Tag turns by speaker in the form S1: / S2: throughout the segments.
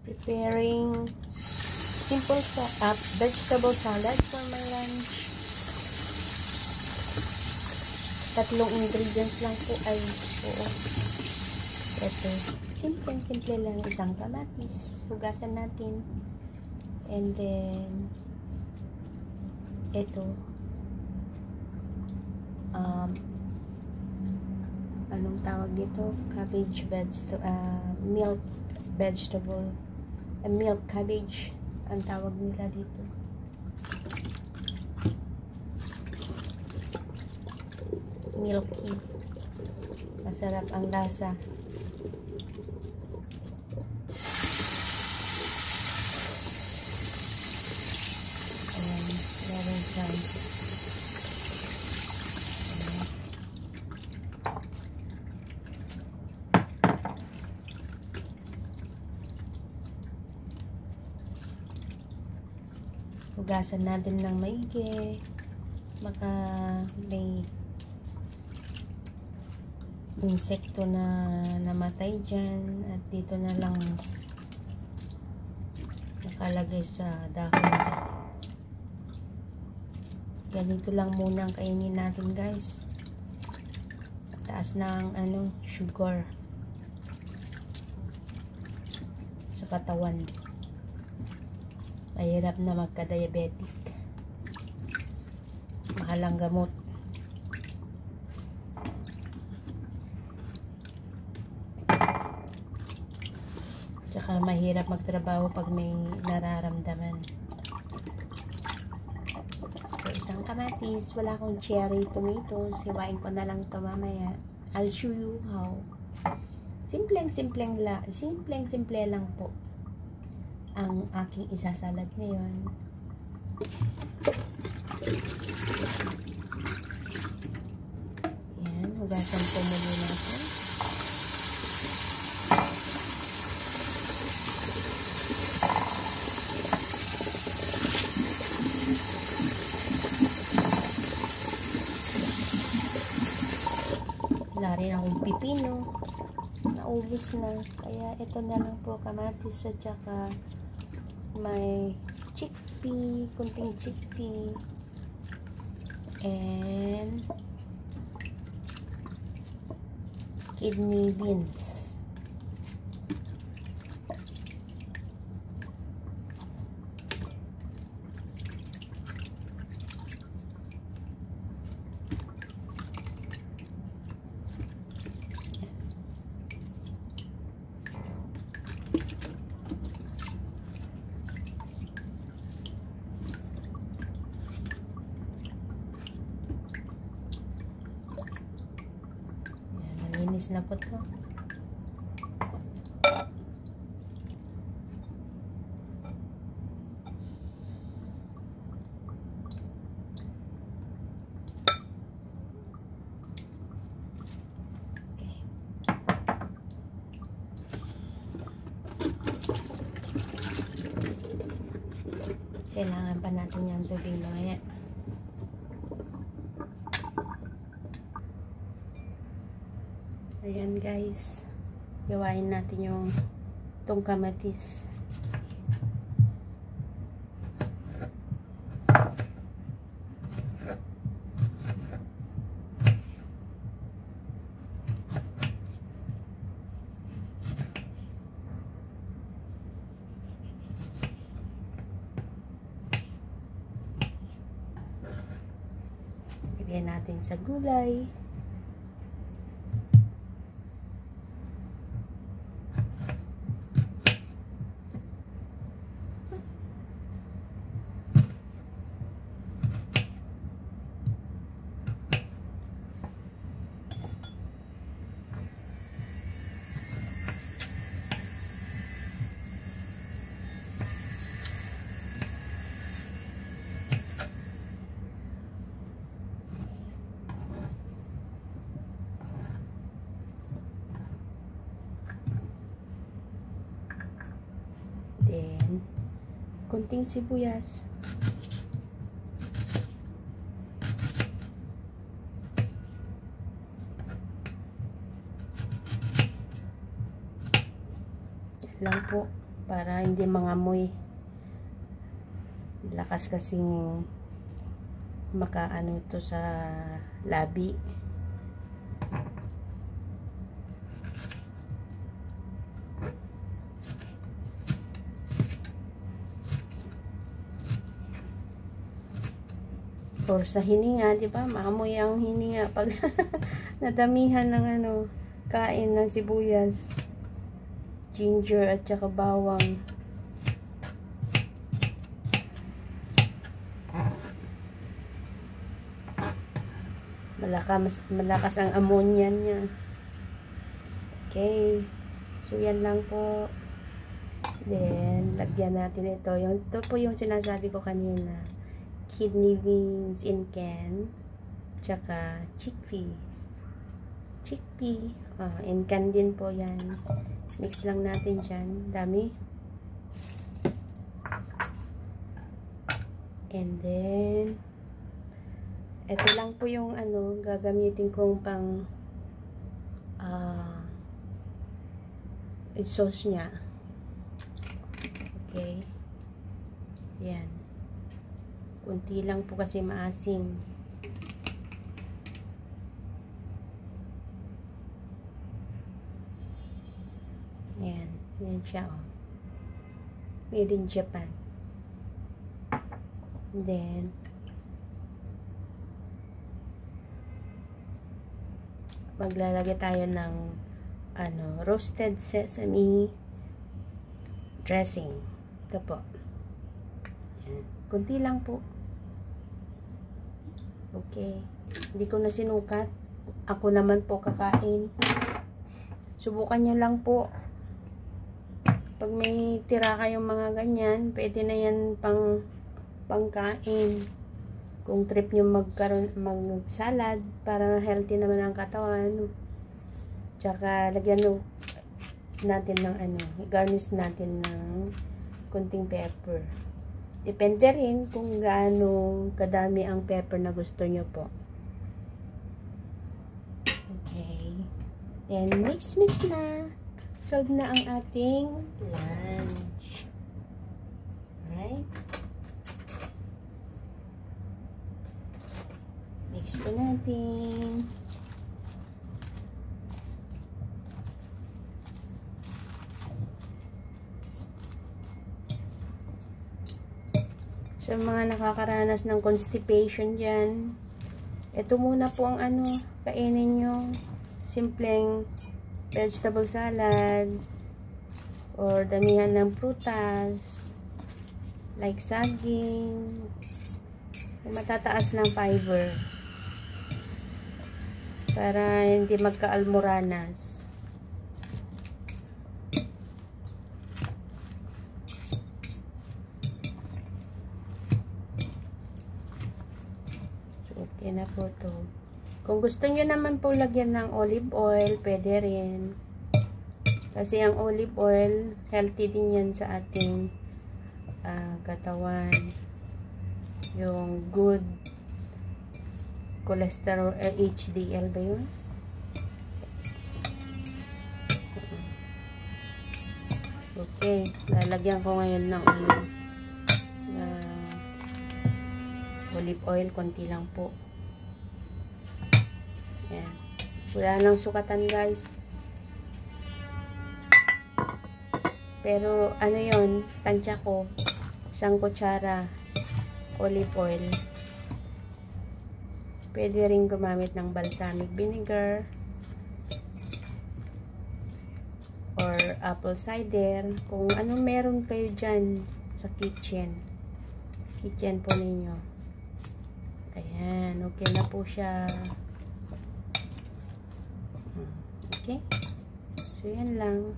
S1: Preparing simple vegetable salad for my lunch. 3 ingredients lang po ay ito. Simple lang. Isang kamatis. Hugasan natin. And then ito. Anong tawag dito? Cabbage milk vegetable. Milk cabbage ang tawag nila dito. Milky. Masarap ang lasa. Ayan, meron siyang hugasan natin ng maigi. Baka may insekto na namatay dyan. At dito na lang nakalagay sa dahon. Ganito lang muna ang kainin natin, guys. Taas ng sugar sa katawan. Mahirap na magka-diabetic. Mahalang gamot. Tsaka mahirap magtrabaho pag may nararamdaman. So, isang kamatis. Wala akong cherry tomatoes. Hiwain ko na lang ito mamaya. I'll show you how. Simpleng-simple lang po ang aking isasalad ngayon. Yan, hugasan po muna natin. Wala rin akong pipino. Naubos na. Kaya ito na lang po, kamatis at saka may chickpea, kunting chickpea, and kidney beans. Linis na po ito. Okay. Kailangan pa natin yung tubig mamaya. Ayan guys, gawain natin yung itong kamatis. Lagyan natin sa gulay. Then, kunting sibuyas. Yan lang po. para hindi mangamoy. Lakas kasing makaano to sa labi. Or sa hininga, di ba? Maamoy ang hininga pag nadamihan ng kain ng sibuyas, ginger at saka bawang. Malakas ang ammonia niya. Okay. So, yan lang po. Then, lagyan natin ito. Ito po yung sinasabi ko kanina. Kidney beans in can. Tsaka chickpeas. Chickpea. In can din po yan. Mix lang natin dyan. Dami. And then, ito lang po yung gagamitin kong pang sauce niya. Okay. Yan. Kunti lang po kasi maasim. Yan. Yan siya, oh. Made in Japan. And then, maglalagay tayo ng roasted sesame dressing. Ito po. Yan. Kunti lang po. Okay. Hindi ko na sinukat. Ako naman po kakain. Subukan nyo lang po. Pag may tira kayong mga ganyan, pwede na yan pangkain. Kung trip nyo mag-salad para healthy naman ang katawan. Tsaka lagyan natin ng garnish natin ng kunting pepper. Depende rin kung gaano kadami ang pepper na gusto nyo po. Okay. Then mix na. Solve na ang ating lunch. Alright. Mix po natin. Sa mga nakakaranas ng constipation dyan, ito muna po ang kainin nyo. Simpleng vegetable salad or damihan ng prutas like saging, matataas ng fiber para hindi magka-almoranas. So, okay na po to. Kung gusto nyo naman po lagyan ng olive oil, pwede rin. Kasi ang olive oil, healthy din yan sa ating katawan. Yung good cholesterol, HDL ba yun? Okay, lalagyan ko ngayon ng olive oil, konti lang po. Yan. Wala nang sukatan, guys. Pero yun, tansya ko 1 kutsara olive oil. Pwede rin gumamit ng balsamic vinegar or apple cider, kung ano meron kayo dyan sa kitchen po ninyo. Ayan, okay na po siya. Okay, so yan lang.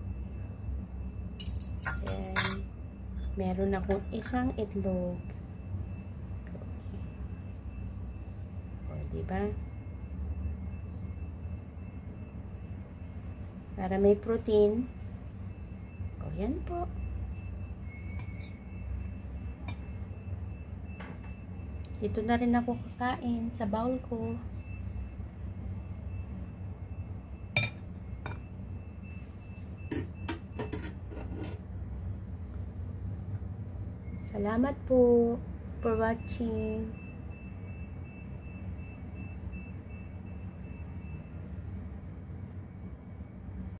S1: Ayan, meron akong isang itlog. Diba? Para may protein. O, yan po. Dito na rin ako kakain sa bowl ko. Salamat po for watching.